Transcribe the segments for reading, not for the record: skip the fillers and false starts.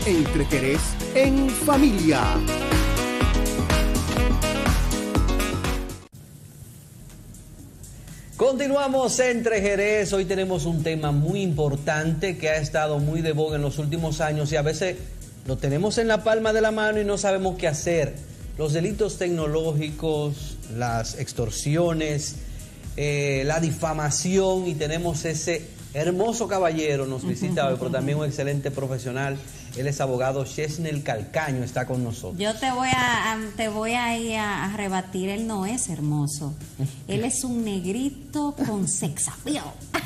Entre Jerez en familia. Continuamos Entre Jerez. Hoy tenemos un tema muy importante que ha estado muy de boga en los últimos años y a veces lo tenemos en la palma de la mano y no sabemos qué hacer. Los delitos tecnológicos, las extorsiones, la difamación, y tenemos ese hermoso caballero, nos visita hoy, pero también un excelente profesional. Él es abogado Chesnel Calcaño, está con nosotros. Yo te voy a ir a rebatir, él no es hermoso. Él es un negrito con sex appeal.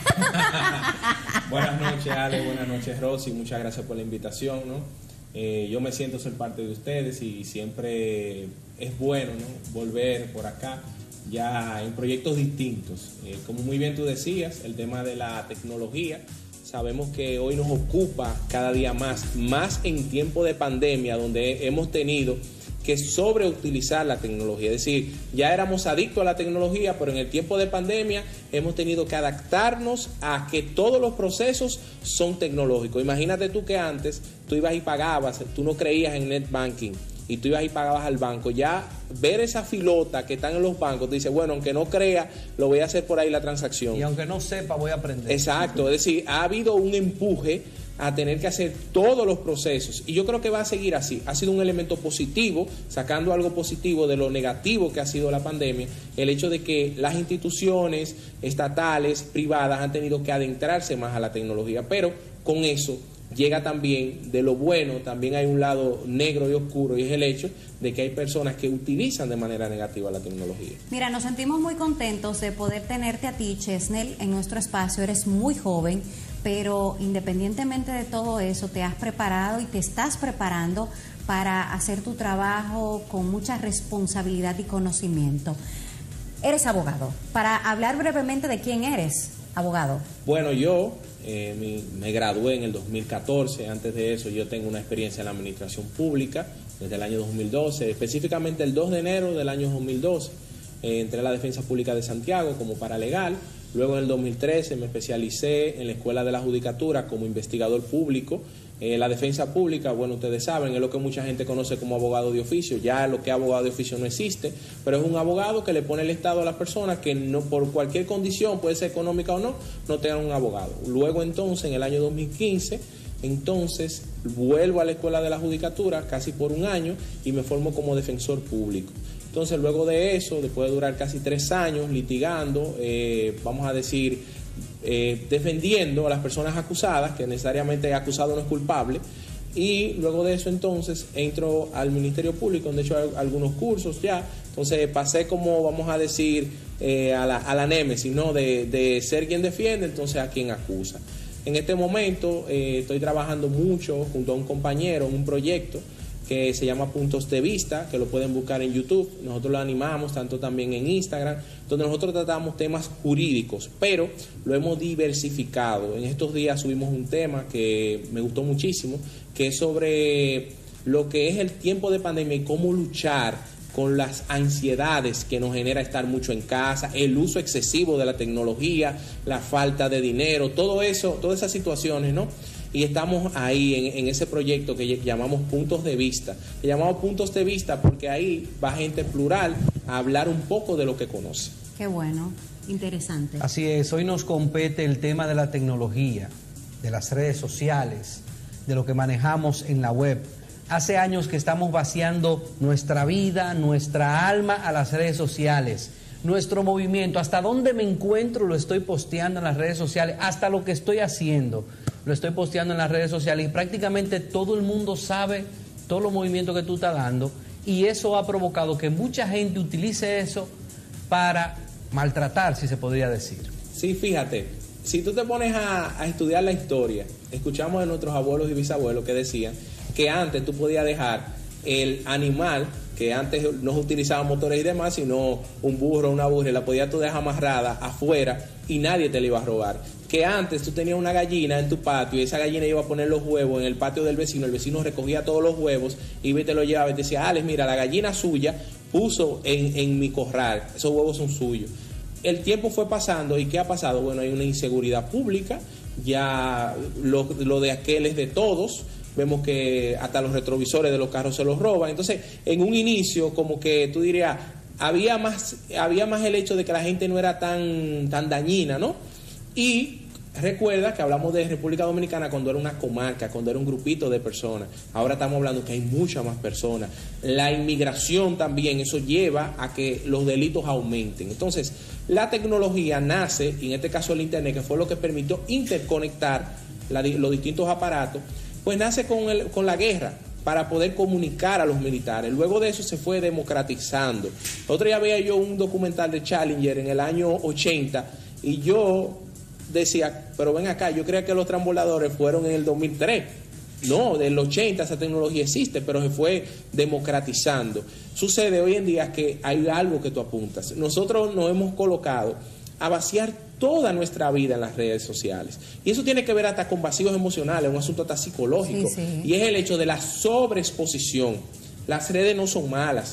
Buenas noches, Ale, buenas noches, Rosy, muchas gracias por la invitación, ¿no? Yo me siento ser parte de ustedes y siempre es bueno, ¿no?, volver por acá ya en proyectos distintos. Como muy bien tú decías, el tema de la tecnología, sabemos que hoy nos ocupa cada día más en tiempo de pandemia, donde hemos tenido que sobreutilizar la tecnología. Es decir, ya éramos adictos a la tecnología, pero en el tiempo de pandemia hemos tenido que adaptarnos a que todos los procesos son tecnológicos. Imagínate tú que antes tú ibas y pagabas, tú no creías en net banking, y tú ibas y pagabas al banco. Ya ver esa filota que están en los bancos, te dice, bueno, aunque no crea, lo voy a hacer por ahí la transacción. Y aunque no sepa, voy a aprender. Exacto, es decir, ha habido un empuje a tener que hacer todos los procesos, y yo creo que va a seguir así. Ha sido un elemento positivo, sacando algo positivo de lo negativo que ha sido la pandemia, el hecho de que las instituciones estatales, privadas, han tenido que adentrarse más a la tecnología, pero con eso llega también, de lo bueno, también hay un lado negro y oscuro, y es el hecho de que hay personas que utilizan de manera negativa la tecnología. Mira, nos sentimos muy contentos de poder tenerte a ti, Chesnel, en nuestro espacio. Eres muy joven, pero independientemente de todo eso, te has preparado y te estás preparando para hacer tu trabajo con mucha responsabilidad y conocimiento. Eres abogado. Para hablar brevemente de quién eres, abogado. Bueno, yo me gradué en el 2014. Antes de eso yo tengo una experiencia en la administración pública desde el año 2012, específicamente el 2 de enero del año 2012. Entré a la Defensa Pública de Santiago como paralegal. Luego en el 2013 me especialicé en la Escuela de la Judicatura como investigador público. La defensa pública, bueno, ustedes saben, es lo que mucha gente conoce como abogado de oficio. Ya lo que es abogado de oficio no existe, pero es un abogado que le pone el Estado a las personas que no, por cualquier condición, puede ser económica o no tengan un abogado. Luego entonces, en el año 2015, entonces vuelvo a la Escuela de la Judicatura casi por un año y me formo como defensor público. Entonces, luego de eso, después de durar casi 3 años litigando, vamos a decir, defendiendo a las personas acusadas, que necesariamente el acusado no es culpable, y luego de eso entonces entro al Ministerio Público, donde he hecho algunos cursos ya. Entonces pasé como, vamos a decir, a la némesis, ¿no?, de ser quien defiende, entonces a quien acusa. En este momento estoy trabajando mucho junto a un compañero en un proyecto que se llama Puntos de Vista, que lo pueden buscar en YouTube. Nosotros lo animamos tanto también en Instagram, donde nosotros tratamos temas jurídicos, pero lo hemos diversificado. En estos días subimos un tema que me gustó muchísimo, que es sobre lo que es el tiempo de pandemia y cómo luchar con las ansiedades que nos genera estar mucho en casa, el uso excesivo de la tecnología, la falta de dinero, todo eso, todas esas situaciones, ¿no? Y estamos ahí en ese proyecto que llamamos Puntos de Vista. Le llamamos Puntos de Vista porque ahí va gente plural a hablar un poco de lo que conoce. Qué bueno, interesante. Así es, hoy nos compete el tema de la tecnología, de las redes sociales, de lo que manejamos en la web. Hace años que estamos vaciando nuestra vida, nuestra alma a las redes sociales. Nuestro movimiento, hasta dónde me encuentro, lo estoy posteando en las redes sociales, hasta lo que estoy haciendo, lo estoy posteando en las redes sociales, y prácticamente todo el mundo sabe todos los movimientos que tú estás dando, y eso ha provocado que mucha gente utilice eso para maltratar, si se podría decir. Sí, fíjate, si tú te pones a estudiar la historia, escuchamos de nuestros abuelos y bisabuelos que decían que antes tú podías dejar el animal, que antes no se utilizaban motores y demás, sino un burro, una burra, la podías tú dejar amarrada afuera y nadie te la iba a robar. Que antes tú tenías una gallina en tu patio y esa gallina iba a poner los huevos en el patio del vecino, el vecino recogía todos los huevos, iba y te los llevaba y te decía, Alex, mira, la gallina suya puso en mi corral, esos huevos son suyos. El tiempo fue pasando, ¿y qué ha pasado? Bueno, hay una inseguridad pública, ya lo de aquel es de todos. vemos que hasta los retrovisores de los carros se los roban. Entonces, en un inicio, como que tú dirías, había más el hecho de que la gente no era tan dañina, ¿no? Y recuerda que hablamos de República Dominicana cuando era una comarca, cuando era un grupito de personas. Ahora estamos hablando que hay muchas más personas. La inmigración también, eso lleva a que los delitos aumenten. Entonces, la tecnología nace, y en este caso el Internet, que fue lo que permitió interconectar los distintos aparatos, pues nace con la guerra, para poder comunicar a los militares. Luego de eso se fue democratizando. Otro día veía yo un documental de Challenger en el año 80, y yo decía, pero ven acá, yo creía que los transbordadores fueron en el 2003. No, del 80 esa tecnología existe, pero se fue democratizando. Sucede hoy en día que hay algo que tú apuntas. Nosotros nos hemos colocado a vaciar toda nuestra vida en las redes sociales. Y eso tiene que ver hasta con vacíos emocionales, un asunto hasta psicológico. Sí, sí. Y es el hecho de la sobreexposición. Las redes no son malas,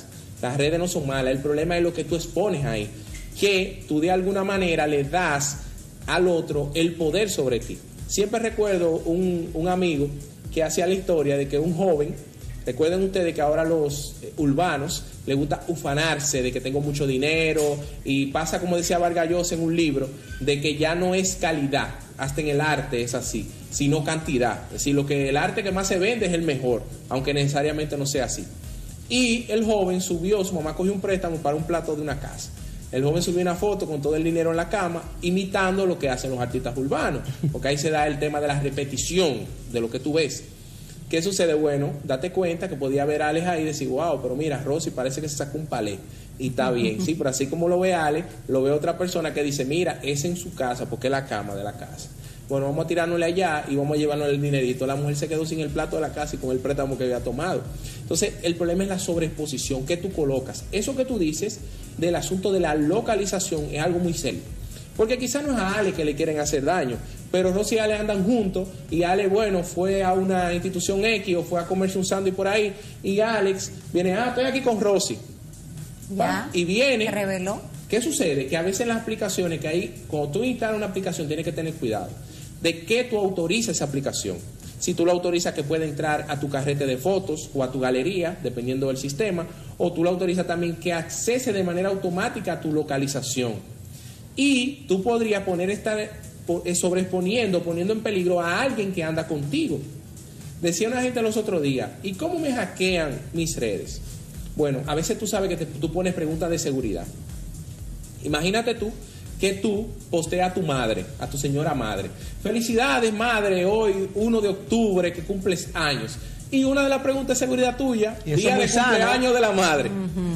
el problema es lo que tú expones ahí, que tú de alguna manera le das al otro el poder sobre ti. Siempre recuerdo un amigo que hacía la historia de que un joven, recuerden ustedes que ahora los urbanos les gusta ufanarse de que tengo mucho dinero, y pasa, como decía Vargas Llosa en un libro, de que ya no es calidad, hasta en el arte es así, sino cantidad. Es decir, el arte que más se vende es el mejor, aunque necesariamente no sea así. Y el joven subió, su mamá cogió un préstamo para un plato de una casa. El joven subió una foto con todo el dinero en la cama, imitando lo que hacen los artistas urbanos, porque ahí se da el tema de la repetición de lo que tú ves. ¿Qué sucede? Bueno, date cuenta que podía ver a Alex ahí y decir, wow, pero mira, Rosy parece que se sacó un palé, y está bien, sí, pero así como lo ve Alex, lo ve otra persona que dice, mira, es en su casa, porque es la cama de la casa. Bueno, vamos a tirárnosle allá y vamos a llevarnos el dinerito. La mujer se quedó sin el plato de la casa y con el préstamo que había tomado. Entonces, el problema es la sobreexposición que tú colocas. Eso que tú dices del asunto de la localización es algo muy serio. Porque quizás no es a Ale que le quieren hacer daño, pero Rosy y Ale andan juntos, y Ale, bueno, fue a una institución X o fue a comerse un sándwich por ahí, y Alex viene, estoy aquí con Rosy. Ya, y viene. se reveló. ¿Qué sucede? Que a veces en las aplicaciones, que hay, cuando tú instalas una aplicación, tienes que tener cuidado de que tú autorizas esa aplicación. Si tú lo autorizas que pueda entrar a tu carrete de fotos o a tu galería, dependiendo del sistema, o tú lo autorizas también que accese de manera automática a tu localización. Y tú podrías sobreexponiendo, poniendo en peligro a alguien que anda contigo. Decía una gente los otros días, ¿y cómo me hackean mis redes? Bueno, a veces tú sabes que tú pones preguntas de seguridad. Imagínate tú que tú posteas a tu madre, a tu señora madre. Felicidades, madre, hoy 1 de octubre que cumples años. Y una de las preguntas de seguridad tuya, día de cumpleaños de la madre.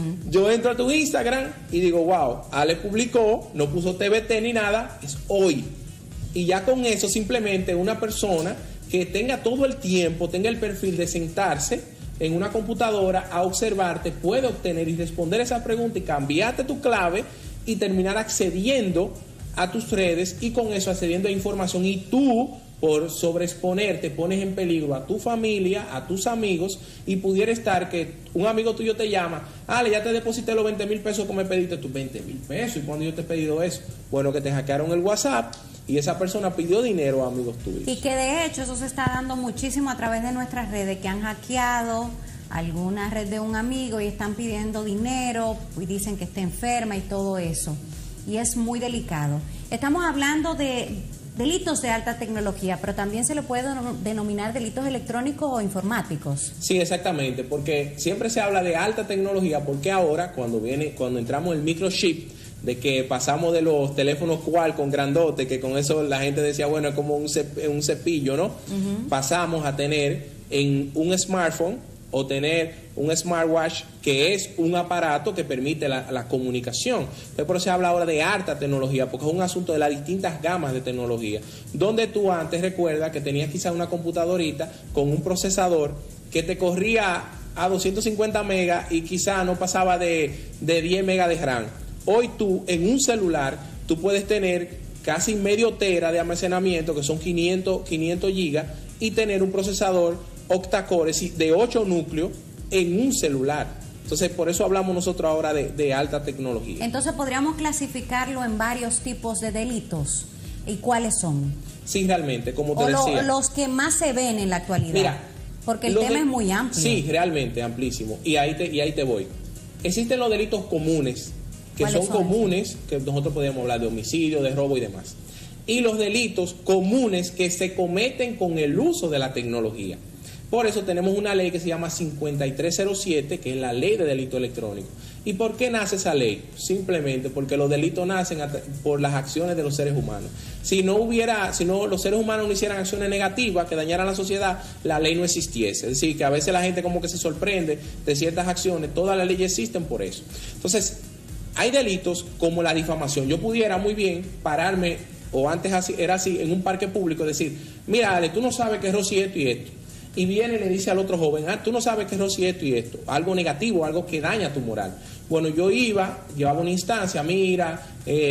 Yo entro a tu Instagram y digo, wow, Ale publicó, no puso TBT ni nada, es hoy. Y ya con eso simplemente una persona que tenga todo el tiempo, tenga el perfil de sentarse en una computadora a observarte, puede obtener y responder esa pregunta y cambiarte tu clave y terminar accediendo a tus redes, y con eso accediendo a información, y tú, por sobreexponerte, pones en peligro a tu familia, a tus amigos, y pudiera estar que un amigo tuyo te llama, Ale, ya te deposité los 20,000 pesos que me pediste, tus 20,000 pesos, ¿y cuándo yo te he pedido eso? Bueno, que te hackearon el WhatsApp y esa persona pidió dinero a amigos tuyos. Y que de hecho eso se está dando muchísimo a través de nuestras redes, que han hackeado alguna red de un amigo y están pidiendo dinero y dicen que está enferma y todo eso. Y es muy delicado. Estamos hablando de delitos de alta tecnología, pero también se le puede denominar delitos electrónicos o informáticos. Sí, exactamente, porque siempre se habla de alta tecnología, porque ahora cuando entramos en el microchip, de que pasamos de los teléfonos Qualcomm grandote, que con eso la gente decía, bueno, es como un cepillo, ¿no? Pasamos a tener en un smartphone o tener un smartwatch, que es un aparato que permite la comunicación. Entonces, por eso se habla ahora de alta tecnología, porque es un asunto de las distintas gamas de tecnología, donde tú antes, recuerda que tenías quizás una computadorita con un procesador que te corría a 250 megas y quizás no pasaba de 10 megas de RAM. Hoy tú, en un celular, tú puedes tener casi medio tera de almacenamiento, que son 500 gigas, y tener un procesador octa-core de 8 núcleos en un celular. Entonces, por eso hablamos nosotros ahora de alta tecnología. Entonces, ¿podríamos clasificarlo en varios tipos de delitos? ¿Y cuáles son? Sí, realmente, como te decía. Los que más se ven en la actualidad. Mira, Porque el tema es muy amplio. Sí, realmente amplísimo. Y ahí te voy. Existen los delitos comunes, que son comunes, que nosotros podríamos hablar de homicidio, de robo y demás. Y los delitos comunes que se cometen con el uso de la tecnología. Por eso tenemos una ley que se llama 5307, que es la ley de delito electrónico. ¿Y por qué nace esa ley? Simplemente porque los delitos nacen por las acciones de los seres humanos. Si no los seres humanos no hicieran acciones negativas que dañaran a la sociedad, la ley no existiese. Es decir, que a veces la gente como que se sorprende de ciertas acciones, todas las leyes existen por eso. Entonces, hay delitos como la difamación. Yo pudiera muy bien pararme, o antes era así, en un parque público, decir, mira, Ale, tú no sabes que es Rosy esto y esto. Y viene y le dice al otro joven, tú no sabes que es Rosy esto y esto, algo negativo, algo que daña tu moral. Bueno, yo llevaba una instancia, mira,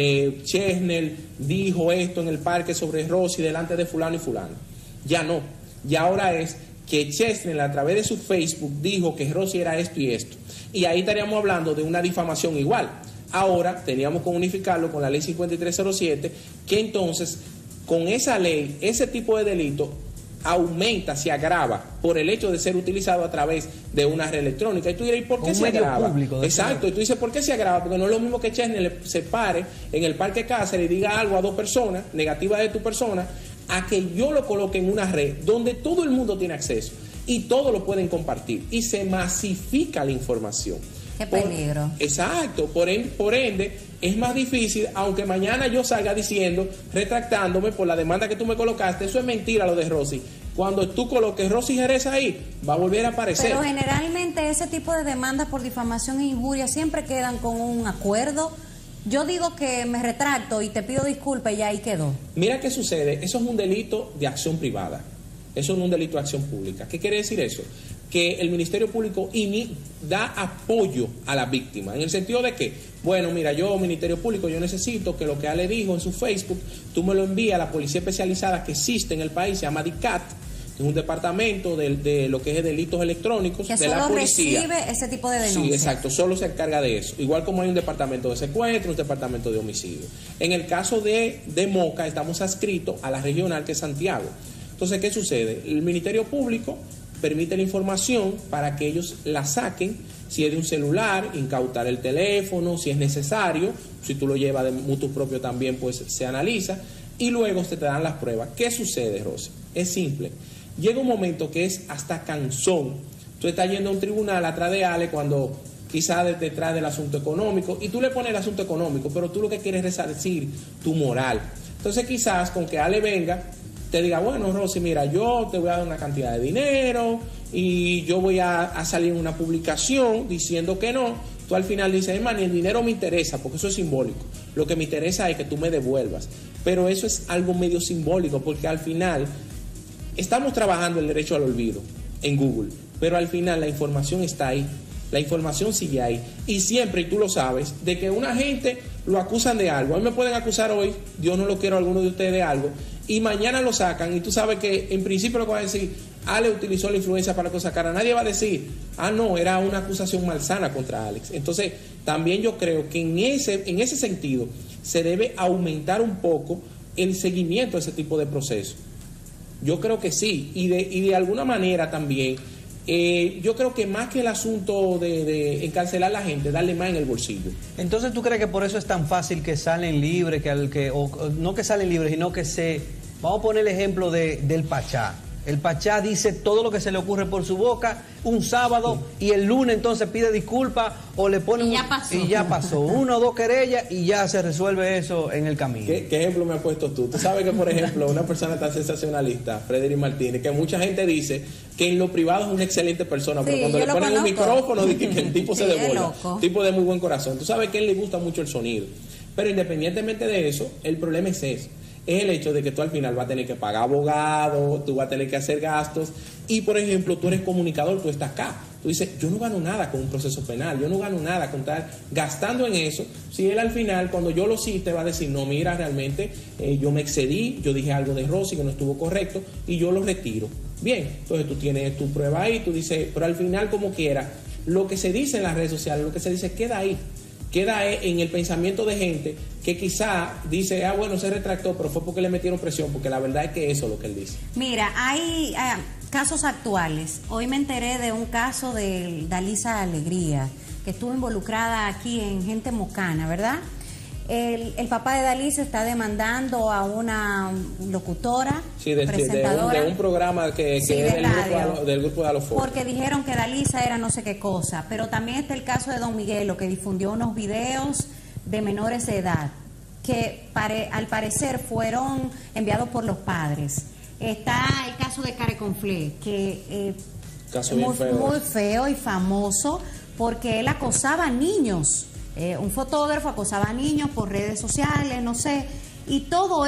Chesnel dijo esto en el parque sobre Rosy delante de fulano y fulano. Ya no, ya ahora es que Chesnel a través de su Facebook dijo que Rosy era esto y esto. Y ahí estaríamos hablando de una difamación igual. Ahora teníamos que unificarlo con la ley 5307, que entonces con esa ley, ese tipo de delito aumenta, se agrava por el hecho de ser utilizado a través de una red electrónica. Y tú dirás, ¿y por qué se agrava? Público, exacto, y tú dices, ¿por qué se agrava? Porque no es lo mismo que Chesnel se pare en el Parque Cáceres y diga algo a dos personas, negativa de tu persona, a que yo lo coloque en una red donde todo el mundo tiene acceso y todos lo pueden compartir y se masifica la información. Qué peligro. Exacto, por ende es más difícil, aunque mañana yo salga diciendo, retractándome por la demanda que tú me colocaste, eso es mentira lo de Rosy. Cuando tú coloques Rosy Jerez ahí, va a volver a aparecer. Pero generalmente ese tipo de demandas por difamación e injuria siempre quedan con un acuerdo. Yo digo que me retracto y te pido disculpas y ya ahí quedó. Mira qué sucede, eso es un delito de acción privada, eso no es un delito de acción pública. ¿Qué quiere decir eso? Que el Ministerio Público da apoyo a la víctima, en el sentido de que, bueno, mira, yo, Ministerio Público, yo necesito que lo que Ale dijo en su Facebook, tú me lo envías a la policía especializada que existe en el país, se llama DICAT, que es un departamento de lo que es delitos electrónicos que de la policía. Recibe ese tipo de denuncias. Sí, exacto, solo se encarga de eso. Igual como hay un departamento de secuestro, un departamento de homicidio. En el caso de Moca, estamos adscritos a la regional que es Santiago. Entonces, ¿qué sucede? El Ministerio Público permite la información para que ellos la saquen, si es de un celular, incautar el teléfono, si es necesario, si tú lo llevas de mutuo propio también, pues se analiza, y luego te dan las pruebas. ¿Qué sucede, Rosy? Es simple. Llega un momento que es hasta cansón. Tú estás yendo a un tribunal atrás de Ale cuando quizás detrás del asunto económico, y tú le pones el asunto económico, pero tú lo que quieres es resarcir tu moral. Entonces quizás con que Ale venga, te diga, bueno, Rosy, mira, yo te voy a dar una cantidad de dinero y yo voy a salir en una publicación diciendo que no. Tú al final dices, hermano, ni el dinero me interesa porque eso es simbólico. Lo que me interesa es que tú me devuelvas. Pero eso es algo medio simbólico porque al final estamos trabajando el derecho al olvido en Google, pero al final la información está ahí. La información sigue ahí. Y siempre, y tú lo sabes, de que una gente lo acusan de algo. A mí me pueden acusar hoy, Dios no lo quiero a alguno de ustedes de algo, y mañana lo sacan, y tú sabes que en principio lo que van a decir, Ale utilizó la influencia para que lo sacara. Nadie va a decir, no, era una acusación malsana contra Alex. Entonces, también yo creo que en ese sentido se debe aumentar un poco el seguimiento de ese tipo de procesos. Yo creo que sí, y de alguna manera también, yo creo que más que el asunto de encarcelar a la gente, darle más en el bolsillo. Entonces, ¿tú crees que por eso es tan fácil que salen libres, o no que salen libres, sino que vamos a poner el ejemplo del Pachá? El Pachá dice todo lo que se le ocurre por su boca un sábado y el lunes entonces pide disculpas o le pone y ya pasó. 1 o 2 querellas y ya se resuelve eso en el camino. ¿Qué ejemplo me has puesto tú? Tú sabes que, por ejemplo, una persona tan sensacionalista, Frederick Martínez, que mucha gente dice que en lo privado es una excelente persona, pero cuando le ponen un micrófono dice que el tipo se devuelve. Tipo de muy buen corazón. Tú sabes que a él le gusta mucho el sonido. Pero independientemente de eso, el problema es eso. Es el hecho de que tú al final vas a tener que pagar abogados, tú vas a tener que hacer gastos. Y, por ejemplo, tú eres comunicador, tú estás acá. Tú dices, yo no gano nada con un proceso penal, yo no gano nada con estar gastando en eso. Si él al final, cuando yo lo cite, va a decir, no, mira, realmente yo me excedí, yo dije algo de Rosy que no estuvo correcto y yo lo retiro. Bien, entonces tú tienes tu prueba ahí, tú dices, pero al final, como quiera, lo que se dice en las redes sociales, lo que se dice queda ahí. Queda en el pensamiento de gente que quizá dice, bueno, se retractó, pero fue porque le metieron presión, porque la verdad es que eso es lo que él dice. Mira, Casos actuales. Hoy me enteré de un caso de Dalisa Alegría, que estuvo involucrada aquí en Gente Mocana, ¿verdad? El papá de Dalisa está demandando a una locutora, presentadora de un programa que es del grupo de Alofoque. Porque dijeron que Dalisa era no sé qué cosa. Pero también está el caso de Don Miguelo, que difundió unos videos de menores de edad, que al parecer fueron enviados por los padres. Está el caso de Careconflé, que caso muy feo y famoso, porque él acosaba a niños. Un fotógrafo acosaba a niños por redes sociales, no sé, y todos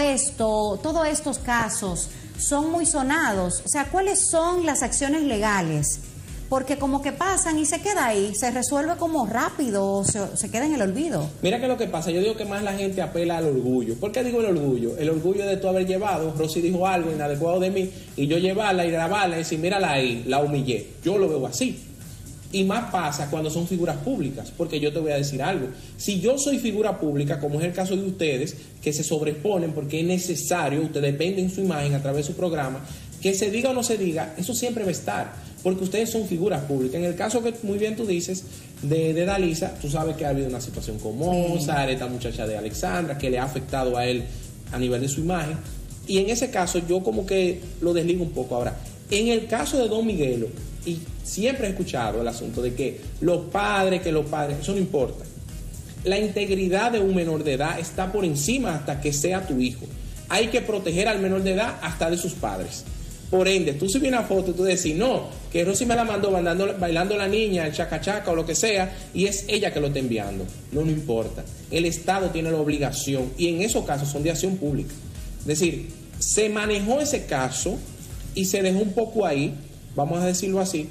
estos casos son muy sonados. O sea, ¿cuáles son las acciones legales? Porque como que pasan y se queda ahí, se resuelve como rápido, o se queda en el olvido. Mira que lo que pasa, yo digo que más la gente apela al orgullo. ¿Por qué digo el orgullo? El orgullo de tú haber llevado, Rosy dijo algo inadecuado de mí, y yo llevarla y grabarla y decir, mírala ahí, la humillé. Yo lo veo así. Y más pasa cuando son figuras públicas, porque yo te voy a decir algo. Si yo soy figura pública, como es el caso de ustedes, que se sobreponen porque es necesario, ustedes venden su imagen a través de su programa, que se diga o no se diga, eso siempre va a estar, porque ustedes son figuras públicas. En el caso que muy bien tú dices de Dalisa, tú sabes que ha habido una situación con Mozart, esta muchacha de Alexandra, que le ha afectado a él a nivel de su imagen. Y en ese caso yo como que lo desligo un poco. Ahora, en el caso de Don Miguelo, y siempre he escuchado el asunto de que los padres, eso no importa. La integridad de un menor de edad está por encima hasta que sea tu hijo. Hay que proteger al menor de edad hasta de sus padres. Por ende, tú subes una foto y tú decís, no, que Rosy me la mandó bailando la niña, el chacachaca o lo que sea, y es ella que lo está enviando. No importa. El Estado tiene la obligación, y en esos casos son de acción pública. Es decir, se manejó ese caso y se dejó un poco ahí, vamos a decirlo así,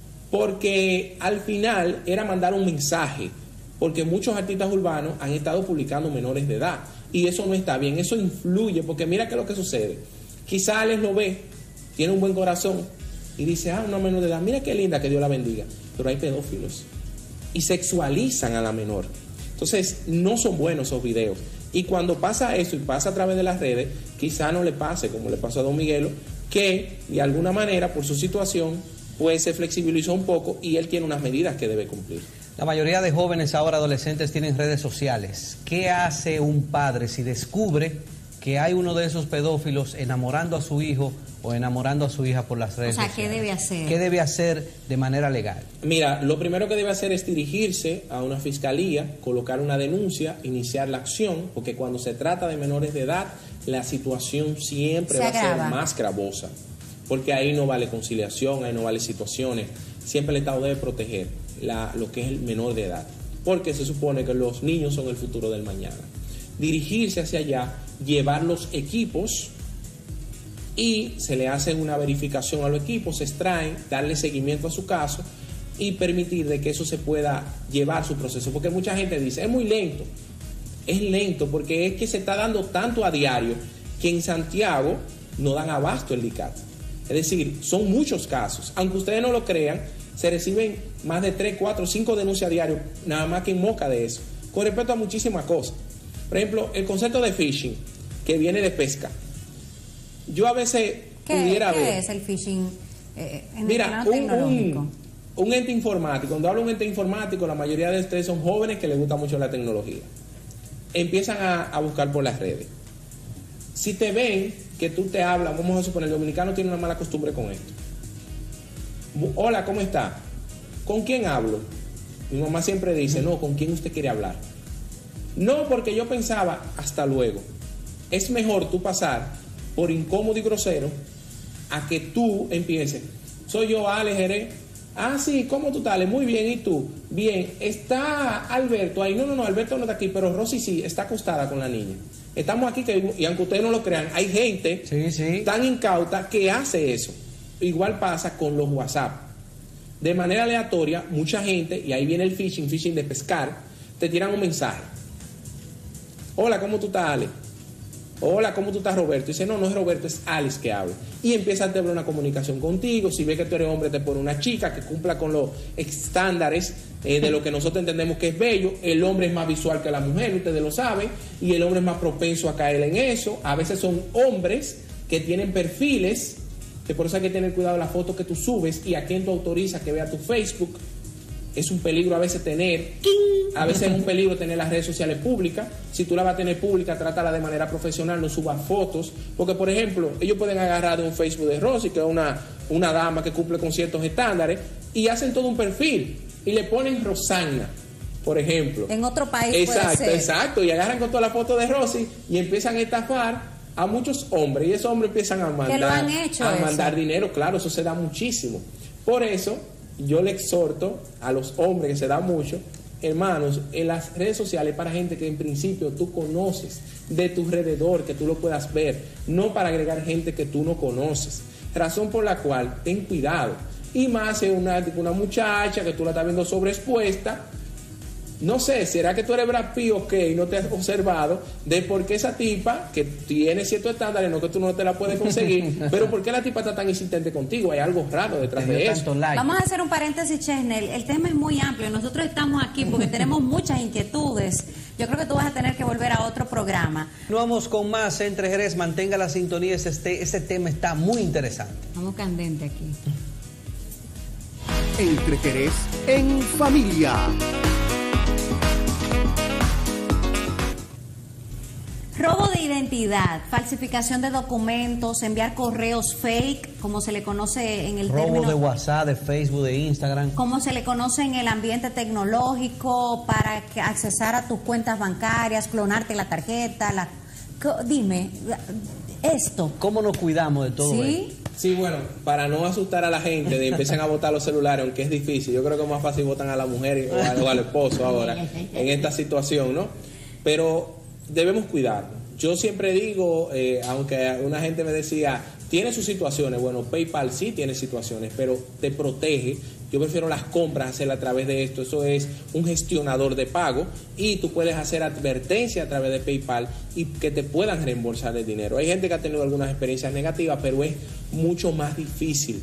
porque al final era mandar un mensaje, porque muchos artistas urbanos han estado publicando menores de edad, y eso no está bien, eso influye, porque mira qué es lo que sucede. Quizá Alex lo ve, tiene un buen corazón, y dice, una menor de edad, mira qué linda, que Dios la bendiga, pero hay pedófilos, y sexualizan a la menor. Entonces, no son buenos esos videos. Y cuando pasa eso, y pasa a través de las redes, quizá no le pase, como le pasó a Don Miguelo, que de alguna manera por su situación pues se flexibilizó un poco y él tiene unas medidas que debe cumplir. La mayoría de jóvenes ahora adolescentes tienen redes sociales. ¿Qué hace un padre si descubre que hay uno de esos pedófilos enamorando a su hijo o enamorando a su hija por las redes sociales? ¿Qué debe hacer? ¿Qué debe hacer de manera legal? Mira, lo primero que debe hacer es dirigirse a una fiscalía, colocar una denuncia, iniciar la acción, porque cuando se trata de menores de edad, la situación siempre va a ser más gravosa, porque ahí no vale conciliación, ahí no vale situaciones. Siempre el Estado debe proteger lo que es el menor de edad, porque se supone que los niños son el futuro del mañana. Dirigirse hacia allá, llevar los equipos y se le hace una verificación a los equipos, se extraen, darle seguimiento a su caso y permitir de que eso se pueda llevar su proceso, porque mucha gente dice, es muy lento. Es lento porque es que se está dando tanto a diario que en Santiago no dan abasto el DICAT. Es decir, son muchos casos. Aunque ustedes no lo crean, se reciben más de 3, 4, 5 denuncias diarias, nada más que en Moca de eso, con respecto a muchísimas cosas. Por ejemplo, el concepto de phishing, que viene de pesca. Yo a veces pudiera ver... ¿Qué es el phishing mira, un ente informático. Cuando hablo de un ente informático, la mayoría de ustedes son jóvenes que les gusta mucho la tecnología. Empiezan a buscar por las redes. Si te ven que tú te hablas, vamos a suponer, el dominicano tiene una mala costumbre con esto. Hola, ¿cómo está? ¿Con quién hablo? Mi mamá siempre dice, no, ¿con quién usted quiere hablar? No, porque yo pensaba, hasta luego. Es mejor tú pasar por incómodo y grosero a que tú empieces. Soy yo, Alex Jerez. Ah, sí, ¿cómo tú estás? Muy bien, ¿y tú? Bien, ¿está Alberto ahí? No, Alberto no está aquí, pero Rosy sí, está acostada con la niña. Estamos aquí, y aunque ustedes no lo crean, hay gente tan incauta que hace eso. Igual pasa con los WhatsApp. De manera aleatoria, mucha gente, y ahí viene el phishing de pescar, te tiran un mensaje. Hola, ¿cómo tú estás, Alex? Hola, ¿cómo tú estás, Roberto? Y dice, no es Roberto, es Alex que habla. Y empieza a tener una comunicación contigo. Si ve que tú eres hombre, te pone una chica que cumpla con los estándares de lo que nosotros entendemos que es bello. El hombre es más visual que la mujer, ustedes lo saben, y el hombre es más propenso a caer en eso. A veces son hombres que tienen perfiles que por eso hay que tener cuidado de la foto que tú subes y a quién tú autorizas que vea tu Facebook. Es un peligro a veces a veces es un peligro tener las redes sociales públicas. Si tú la vas a tener pública, trátala de manera profesional, no subas fotos, porque por ejemplo, ellos pueden agarrar de un Facebook de Rosy, que es una dama que cumple con ciertos estándares, y hacen todo un perfil y le ponen Rosana, por ejemplo. En otro país exacto, puede ser. Exacto, y agarran con toda la foto de Rosy y empiezan a estafar a muchos hombres, y esos hombres empiezan a Que lo han hecho mandar dinero. Claro, eso se da muchísimo. Por eso yo le exhorto a los hombres, que se da mucho, hermanos, en las redes sociales para gente que en principio tú conoces de tu alrededor, que tú lo puedas ver, no para agregar gente que tú no conoces. Razón por la cual ten cuidado. Y más en una muchacha que tú la estás viendo sobreexpuesta. No sé, ¿será que tú eres Brad Pitt o qué? Y no te has observado de por qué esa tipa, que tiene ciertos estándares, no que tú no te la puedes conseguir, pero por qué la tipa está tan insistente contigo. Hay algo raro detrás de eso. Vamos a hacer un paréntesis, Chesnel. El tema es muy amplio. Nosotros estamos aquí porque tenemos muchas inquietudes. Yo creo que tú vas a tener que volver a otro programa. Vamos con más Entre Jerez. Mantenga la sintonía. Este tema está muy interesante. Estamos candente aquí. Entre Jerez en familia. Robo de identidad, falsificación de documentos, enviar correos fake, como se le conoce en el robo término... de WhatsApp, de Facebook, de Instagram. Como se le conoce en el ambiente tecnológico, para accesar a tus cuentas bancarias, clonarte la tarjeta, Dime, esto... ¿Cómo nos cuidamos de todo esto? Sí, bueno, para no asustar a la gente de empiezan a botar los celulares, aunque es difícil. Yo creo que es más fácil botan a la mujer o al esposo ahora, en esta situación, ¿no? Pero debemos cuidarnos. Yo siempre digo, aunque una gente me decía, tiene sus situaciones, bueno, PayPal sí tiene situaciones, pero te protege. Yo prefiero las compras hacerlas a través de esto. Eso es un gestionador de pago y tú puedes hacer advertencia a través de PayPal y que te puedan reembolsar el dinero. Hay gente que ha tenido algunas experiencias negativas, pero es mucho más difícil.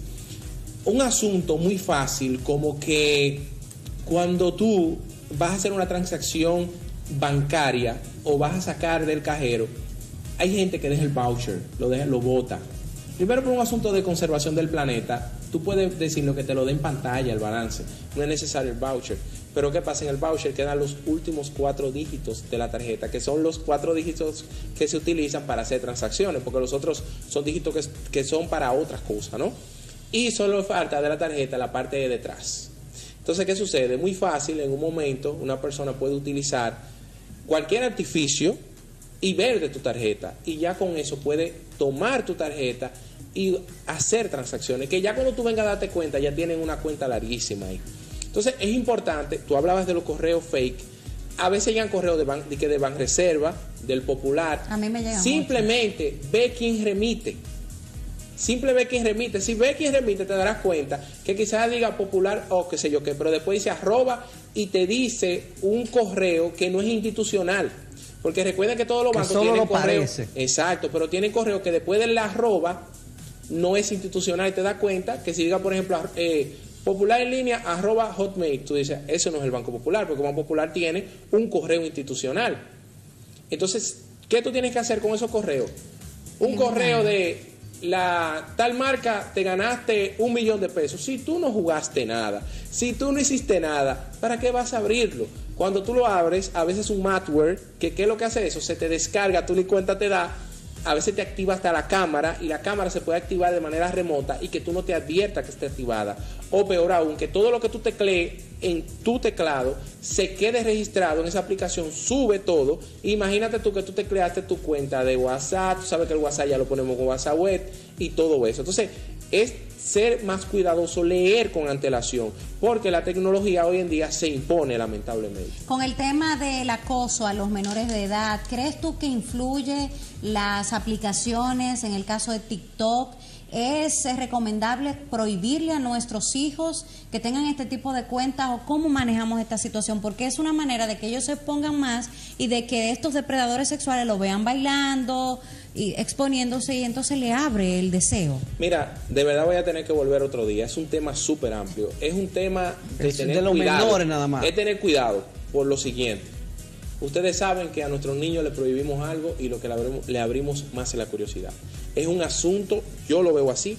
Un asunto muy fácil, como que cuando tú vas a hacer una transacción bancaria o vas a sacar del cajero, hay gente que deja el voucher, lo bota. Primero, por un asunto de conservación del planeta, tú puedes decir lo que te lo dé en pantalla el balance, no es necesario el voucher. Pero ¿qué pasa? En el voucher quedan los últimos 4 dígitos de la tarjeta, que son los 4 dígitos que se utilizan para hacer transacciones, porque los otros son dígitos que son para otras cosas, ¿no? Y solo falta de la tarjeta la parte de detrás. Entonces, ¿qué sucede? Muy fácil, en un momento una persona puede utilizar cualquier artificio y ver de tu tarjeta, y ya con eso puede tomar tu tarjeta y hacer transacciones, que ya cuando tú vengas a darte cuenta ya tienen una cuenta larguísima ahí. Entonces es importante, tú hablabas de los correos fake, a veces llegan correos de Banreserva, del Popular. A mí me llegan simplemente mucho. Ve quién remite. Simple ve quién remite. Si ve quién remite, te darás cuenta que quizás diga Popular o qué sé yo qué, pero después dice arroba y te dice un correo que no es institucional. Porque recuerden que todos los bancos tienen correo. Exacto, pero tienen correo que después del arroba no es institucional. Y te das cuenta que si diga, por ejemplo, Popular en línea arroba Hotmail, tú dices, eso no es el Banco Popular, porque el Banco Popular tiene un correo institucional. Entonces, ¿qué tú tienes que hacer con esos correos? Un correo de la tal marca, te ganaste $1 millón. Si tú no jugaste nada, si tú no hiciste nada, ¿para qué vas a abrirlo? Cuando tú lo abres, a veces un malware, ¿qué es lo que hace eso? Se te descarga, tú ni cuenta te da, a veces te activa hasta la cámara, y la cámara se puede activar de manera remota y que tú no te adviertas que esté activada. O peor aún, que todo lo que tú teclees en tu teclado se quede registrado en esa aplicación, sube todo. Imagínate tú que tú tecleaste tu cuenta de WhatsApp, tú sabes que el WhatsApp ya lo ponemos con WhatsApp Web y todo eso. Entonces, es ser más cuidadoso, leer con antelación, porque la tecnología hoy en día se impone lamentablemente. Con el tema del acoso a los menores de edad, ¿crees tú que influye las aplicaciones en el caso de TikTok? ¿Es recomendable prohibirle a nuestros hijos que tengan este tipo de cuentas, o cómo manejamos esta situación? Porque es una manera de que ellos se expongan más y de que estos depredadores sexuales lo vean bailando y exponiéndose, y entonces le abre el deseo. Mira, de verdad voy a tener que volver otro día. Es un tema súper amplio. Es un tema de tener de los cuidado. menores nada más. Es tener cuidado por lo siguiente. Ustedes saben que a nuestros niños le prohibimos algo y lo que le abrimos más es la curiosidad. Es un asunto, yo lo veo así,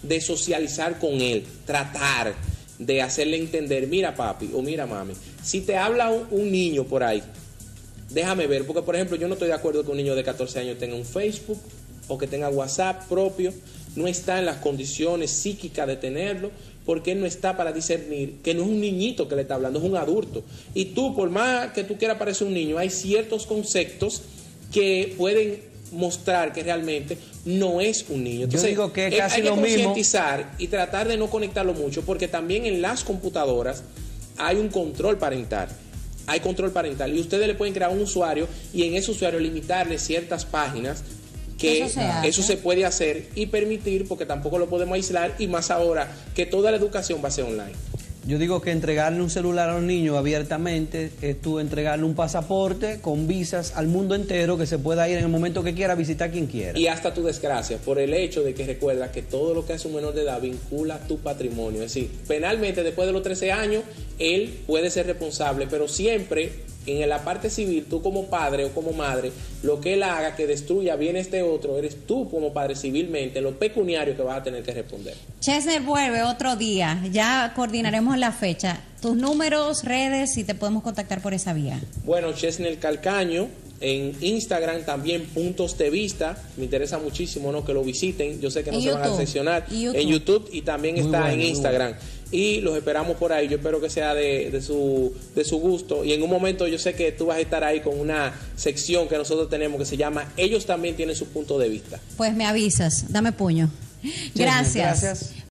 de socializar con él, tratar de hacerle entender, mira papi o mira mami, si te habla un niño por ahí, déjame ver, porque por ejemplo yo no estoy de acuerdo que un niño de 14 años tenga un Facebook o que tenga WhatsApp propio, no está en las condiciones psíquicas de tenerlo, porque él no está para discernir que no es un niñito que le está hablando, es un adulto. Y tú, por más que tú quieras parecer un niño, hay ciertos conceptos que pueden mostrar que realmente no es un niño. Entonces, yo digo que es casi hay que lo mismo concientizar y tratar de no conectarlo mucho, porque también en las computadoras hay un control parental. Hay control parental y ustedes le pueden crear un usuario y en ese usuario limitarle ciertas páginas, que eso se puede hacer y permitir, porque tampoco lo podemos aislar, y más ahora que toda la educación va a ser online. Yo digo que entregarle un celular a los niños abiertamente es tú entregarle un pasaporte con visas al mundo entero, que se pueda ir en el momento que quiera, visitar a quien quiera. Y hasta tu desgracia, por el hecho de que recuerda que todo lo que hace un menor de edad vincula tu patrimonio. Es decir, penalmente después de los 13 años, él puede ser responsable, pero siempre en la parte civil, tú como padre o como madre, lo que él haga que destruya bienes de otro, eres tú como padre civilmente, lo pecuniario que vas a tener que responder. Chesner vuelve otro día, ya coordinaremos la fecha. Tus números, redes, si te podemos contactar por esa vía. Bueno, Chesner Calcaño, en Instagram también Puntos de Vista, me interesa muchísimo, ¿no?, que lo visiten, yo sé que no se van a decepcionar, en YouTube y también está en Instagram. Y los esperamos por ahí, yo espero que sea de su gusto, y en un momento yo sé que tú vas a estar ahí con una sección que nosotros tenemos que se llama Ellos también tienen su punto de vista. Pues me avisas, dame puño. Gracias.